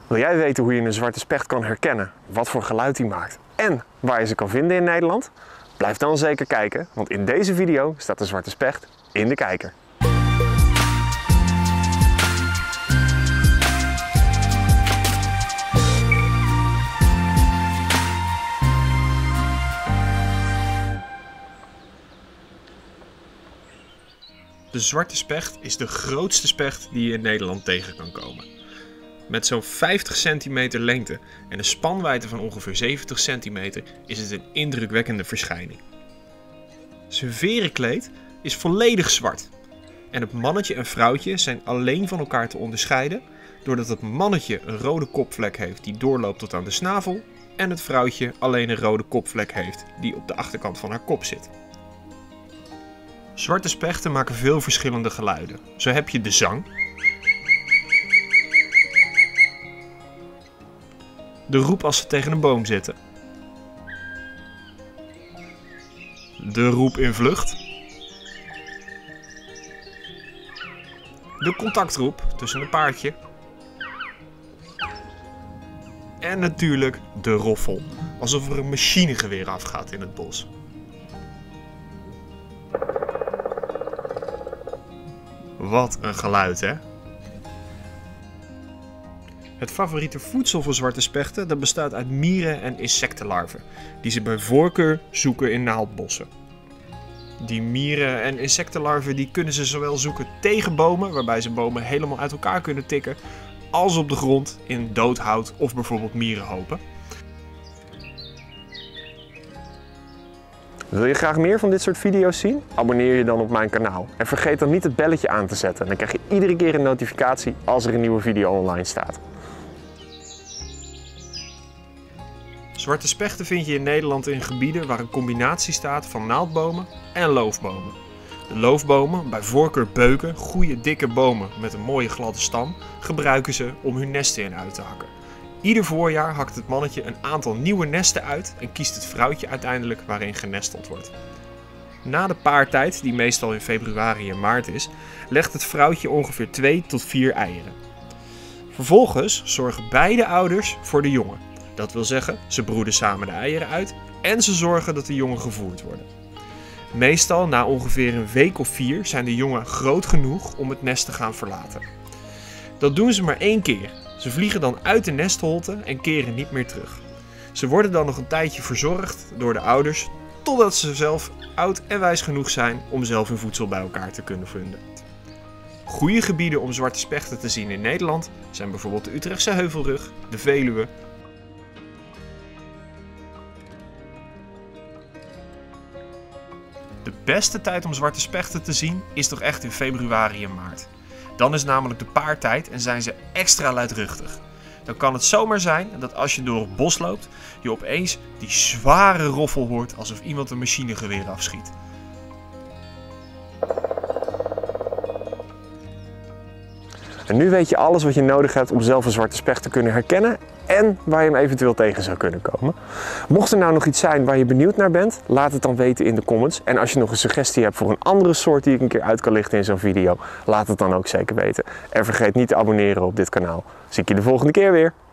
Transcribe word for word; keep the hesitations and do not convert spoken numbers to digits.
Wil jij weten hoe je een zwarte specht kan herkennen, wat voor geluid hij maakt en waar je ze kan vinden in Nederland? Blijf dan zeker kijken, want in deze video staat de zwarte specht in de kijker. De zwarte specht is de grootste specht die je in Nederland tegen kan komen. Met zo'n vijftig centimeter lengte en een spanwijdte van ongeveer zeventig centimeter is het een indrukwekkende verschijning. Zijn verenkleed is volledig zwart en het mannetje en vrouwtje zijn alleen van elkaar te onderscheiden doordat het mannetje een rode kopvlek heeft die doorloopt tot aan de snavel en het vrouwtje alleen een rode kopvlek heeft die op de achterkant van haar kop zit. Zwarte spechten maken veel verschillende geluiden. Zo heb je de zang, de roep als ze tegen een boom zitten, de roep in vlucht, de contactroep tussen een paardje en natuurlijk de roffel, alsof er een machinegeweer afgaat in het bos. Wat een geluid, hè? Het favoriete voedsel voor zwarte spechten dat bestaat uit mieren en insectenlarven, die ze bij voorkeur zoeken in naaldbossen. Die mieren en insectenlarven die kunnen ze zowel zoeken tegen bomen, waarbij ze bomen helemaal uit elkaar kunnen tikken, als op de grond in dood hout of bijvoorbeeld mierenhopen. Wil je graag meer van dit soort video's zien? Abonneer je dan op mijn kanaal. En vergeet dan niet het belletje aan te zetten. Dan krijg je iedere keer een notificatie als er een nieuwe video online staat. Zwarte spechten vind je in Nederland in gebieden waar een combinatie staat van naaldbomen en loofbomen. De loofbomen, bij voorkeur beuken, goede dikke bomen met een mooie gladde stam, gebruiken ze om hun nesten in uit te hakken. Ieder voorjaar hakt het mannetje een aantal nieuwe nesten uit en kiest het vrouwtje uiteindelijk waarin genesteld wordt. Na de paartijd, die meestal in februari en maart is, legt het vrouwtje ongeveer twee tot vier eieren. Vervolgens zorgen beide ouders voor de jongen. Dat wil zeggen, ze broeden samen de eieren uit en ze zorgen dat de jongen gevoerd worden. Meestal na ongeveer een week of vier zijn de jongen groot genoeg om het nest te gaan verlaten. Dat doen ze maar één keer. Ze vliegen dan uit de nestholte en keren niet meer terug. Ze worden dan nog een tijdje verzorgd door de ouders, totdat ze zelf oud en wijs genoeg zijn om zelf hun voedsel bij elkaar te kunnen vinden. Goede gebieden om zwarte spechten te zien in Nederland zijn bijvoorbeeld de Utrechtse Heuvelrug, de Veluwe. De beste tijd om zwarte spechten te zien is toch echt in februari en maart. Dan is namelijk de paartijd en zijn ze extra luidruchtig. Dan kan het zomaar zijn dat als je door het bos loopt, je opeens die zware roffel hoort alsof iemand een machinegeweer afschiet. En nu weet je alles wat je nodig hebt om zelf een zwarte specht te kunnen herkennen en waar je hem eventueel tegen zou kunnen komen. Mocht er nou nog iets zijn waar je benieuwd naar bent, laat het dan weten in de comments. En als je nog een suggestie hebt voor een andere soort die ik een keer uit kan lichten in zo'n video, laat het dan ook zeker weten. En vergeet niet te abonneren op dit kanaal. Zie ik je de volgende keer weer.